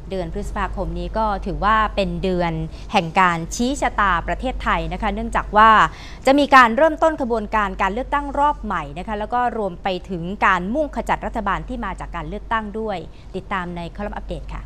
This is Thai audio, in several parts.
เดือนพฤษภาคมนี้ก็ถือว่าเป็นเดือนแห่งการชี้ชะตาประเทศไทยนะคะเนื่องจากว่าจะมีการเริ่มต้นขบวนการเลือกตั้งรอบใหม่นะคะแล้วก็รวมไปถึงการมุ่งขจัดรัฐบาลที่มาจากการเลือกตั้งด้วยติดตามในคอลัมน์อัปเดตค่ะ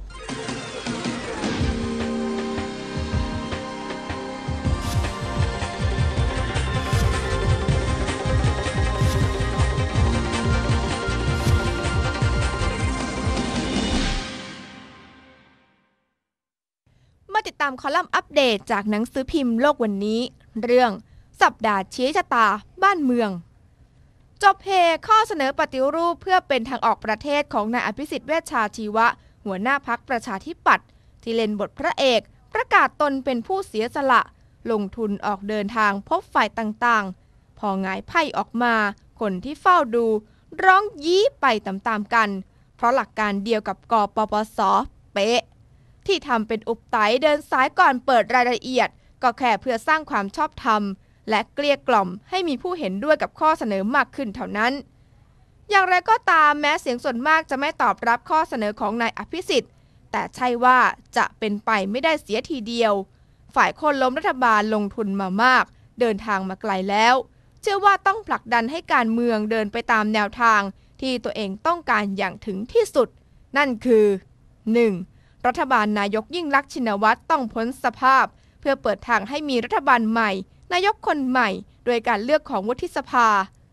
มาติดตามคอลัมน์อัปเดตจากหนังสือพิมพ์โลกวันนี้เรื่องสัปดาห์ชี้ชะตาบ้านเมืองจบเฮข้อเสนอปฏิรูปเพื่อเป็นทางออกประเทศของนายอภิสิทธิ์เวชชาชีวะหัวหน้าพรรคประชาธิปัตย์ที่เล่นบทพระเอกประกาศตนเป็นผู้เสียสละลงทุนออกเดินทางพบฝ่ายต่างๆพอหงายไพ่ออกมาคนที่เฝ้าดูร้องยี้ไปตามๆกันเพราะหลักการเดียวกับกปปส.เป๊ะที่ทำเป็นอุบไตเดินสายก่อนเปิดรายละเอียดก็แค่เพื่อสร้างความชอบธรรมและเกลี้ยกล่อมให้มีผู้เห็นด้วยกับข้อเสนอมากขึ้นเท่านั้นอย่างไรก็ตามแม้เสียงส่วนมากจะไม่ตอบรับข้อเสนอของนายอภิสิทธิ์แต่ใช่ว่าจะเป็นไปไม่ได้เสียทีเดียวฝ่ายคนล้มรัฐบาลลงทุนมามากเดินทางมาไกลแล้วเชื่อว่าต้องผลักดันให้การเมืองเดินไปตามแนวทางที่ตัวเองต้องการอย่างถึงที่สุดนั่นคือ 1. รัฐบาลนายกยิ่งลักษณ์ชินวัตรต้องพ้นสภาพเพื่อเปิดทางให้มีรัฐบาลใหม่นายกคนใหม่โดยการเลือกของวุฒิสภา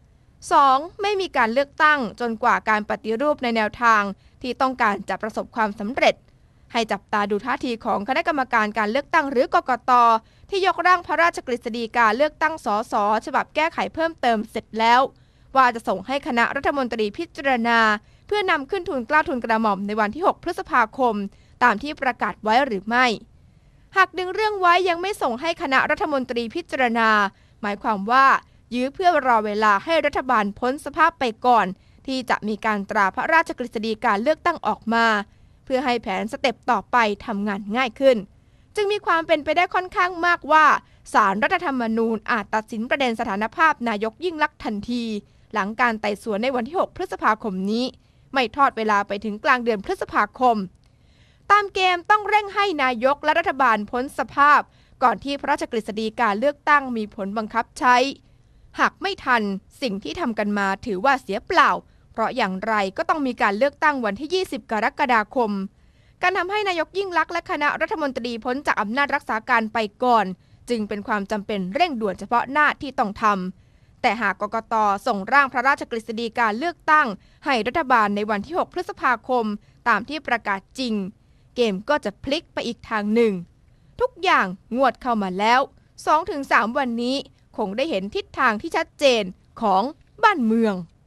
2. ไม่มีการเลือกตั้งจนกว่าการปฏิรูปในแนวทางที่ต้องการจะประสบความสำเร็จให้จับตาดูท่าทีของคณะกรรมการการเลือกตั้งหรือกกต.ที่ยกร่างพระราชกฤษฎีกาเลือกตั้งสส.ฉบับแก้ไขเพิ่มเติมเสร็จแล้วว่าจะส่งให้คณะรัฐมนตรีพิจารณาเพื่อนำขึ้นทูลเกล้าทูลกระหม่อมในวันที่ 6 พฤษภาคมตามที่ประกาศไว้หรือไม่หากดึงเรื่องไว้ยังไม่ส่งให้คณะรัฐมนตรีพิจารณาหมายความว่ายื้อเพื่อรอเวลาให้รัฐบาลพ้นสภาพไปก่อนที่จะมีการตราพระราชกฤษฎีกาเลือกตั้งออกมาเพื่อให้แผนสเต็ปต่อไปทำงานง่ายขึ้นจึงมีความเป็นไปได้ค่อนข้างมากว่าศาลรัฐธรรมนูญอาจตัดสินประเด็นสถานภาพนายกยิ่งลักษณ์ทันทีหลังการไต่สวนในวันที่ 6 พฤษภาคมนี้ไม่ทอดเวลาไปถึงกลางเดือนพฤษภาคมตามเกมต้องเร่งให้นายกและรัฐบาลพ้นสภาพก่อนที่พระราชกฤษฎีกาเลือกตั้งมีผลบังคับใช้หากไม่ทันสิ่งที่ทำกันมาถือว่าเสียเปล่าเพราะอย่างไรก็ต้องมีการเลือกตั้งวันที่ 20 กรกฎาคมการทำให้นายกยิ่งลักษณ์และคณะรัฐมนตรีพ้นจากอำนาจรักษาการไปก่อนจึงเป็นความจำเป็นเร่งด่วนเฉพาะหน้าที่ต้องทำแต่หากกกต.ส่งร่างพระราชกฤษฎีกาเลือกตั้งให้รัฐบาลในวันที่ 6 พฤษภาคมตามที่ประกาศจริงเกมก็จะพลิกไปอีกทางหนึ่งทุกอย่างงวดเข้ามาแล้ว 2-3 วันนี้คงได้เห็นทิศทางที่ชัดเจนของบ้านเมือง